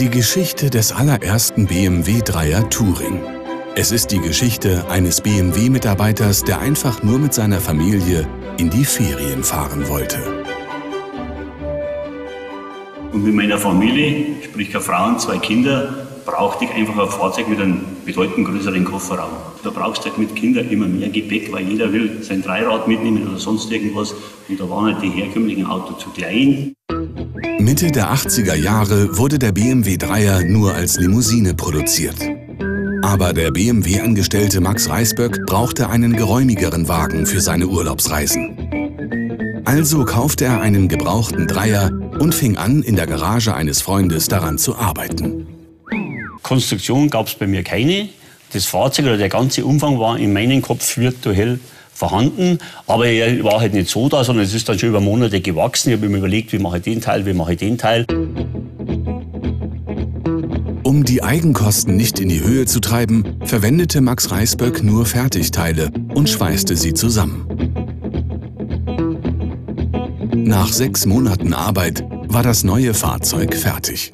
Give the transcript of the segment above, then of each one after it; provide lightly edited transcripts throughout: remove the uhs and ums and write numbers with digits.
Die Geschichte des allerersten BMW 3er Touring. Es ist die Geschichte eines BMW-Mitarbeiters, der einfach nur mit seiner Familie in die Ferien fahren wollte. Und mit meiner Familie, sprich eine Frau und 2 Kinder, brauchte ich einfach ein Fahrzeug mit einem bedeutend größeren Kofferraum. Da brauchst du halt mit Kindern immer mehr Gepäck, weil jeder will sein Dreirad mitnehmen oder sonst irgendwas. Und da waren halt die herkömmlichen Autos zu klein. Mitte der 80er Jahre wurde der BMW 3er nur als Limousine produziert. Aber der BMW-Angestellte Max Reisböck brauchte einen geräumigeren Wagen für seine Urlaubsreisen. Also kaufte er einen gebrauchten 3er und fing an, in der Garage eines Freundes daran zu arbeiten. Konstruktion gab es bei mir keine. Das Fahrzeug oder der ganze Umfang war in meinem Kopf virtuell vorhanden, aber er war halt nicht so da, sondern es ist dann schon über Monate gewachsen. Ich habe mir überlegt, wie mache ich den Teil, wie mache ich den Teil. Um die Eigenkosten nicht in die Höhe zu treiben, verwendete Max Reisböck nur Fertigteile und schweißte sie zusammen. Nach 6 Monaten Arbeit war das neue Fahrzeug fertig.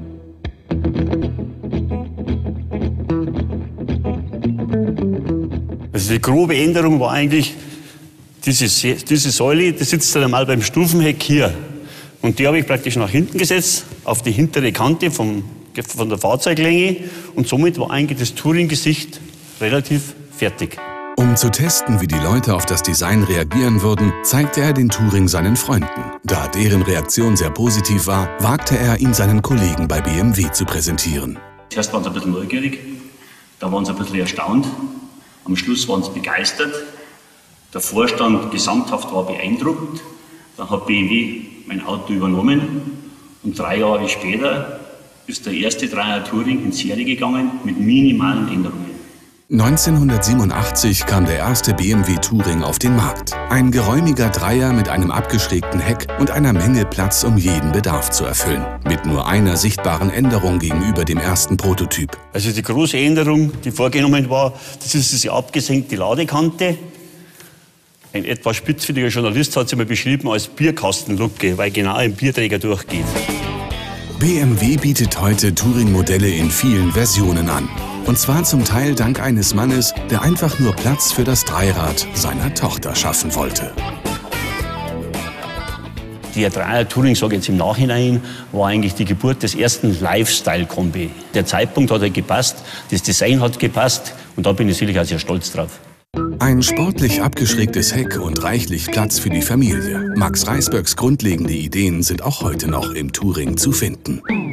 Also die grobe Änderung war eigentlich, diese Säule, die sitzt dann einmal beim Stufenheck hier. Und die habe ich praktisch nach hinten gesetzt, auf die hintere Kante von der Fahrzeuglänge. Und somit war eigentlich das Touring-Gesicht relativ fertig. Um zu testen, wie die Leute auf das Design reagieren würden, zeigte er den Touring seinen Freunden. Da deren Reaktion sehr positiv war, wagte er, ihn seinen Kollegen bei BMW zu präsentieren. Zuerst waren sie ein bisschen neugierig, da waren sie ein bisschen erstaunt. Am Schluss waren sie begeistert. Der Vorstand gesamthaft war beeindruckt. Dann hat BMW mein Auto übernommen und 3 Jahre später ist der erste 3er Touring in Serie gegangen mit minimalen Änderungen. 1987 kam der erste BMW Touring auf den Markt. Ein geräumiger 3er mit einem abgeschrägten Heck und einer Menge Platz, um jeden Bedarf zu erfüllen. Mit nur einer sichtbaren Änderung gegenüber dem ersten Prototyp. Also die große Änderung, die vorgenommen war, das ist diese abgesenkte Ladekante. Ein etwas spitzfindiger Journalist hat sie mal beschrieben als Bierkastenluke, weil genau ein Bierträger durchgeht. BMW bietet heute Touring-Modelle in vielen Versionen an. Und zwar zum Teil dank eines Mannes, der einfach nur Platz für das Dreirad seiner Tochter schaffen wollte. Der 3er Touring, sage ich jetzt im Nachhinein, war eigentlich die Geburt des ersten Lifestyle-Kombi. Der Zeitpunkt hat gepasst, das Design hat gepasst und da bin ich sicherlich auch sehr stolz drauf. Ein sportlich abgeschrägtes Heck und reichlich Platz für die Familie. Max Reisböcks grundlegende Ideen sind auch heute noch im Touring zu finden.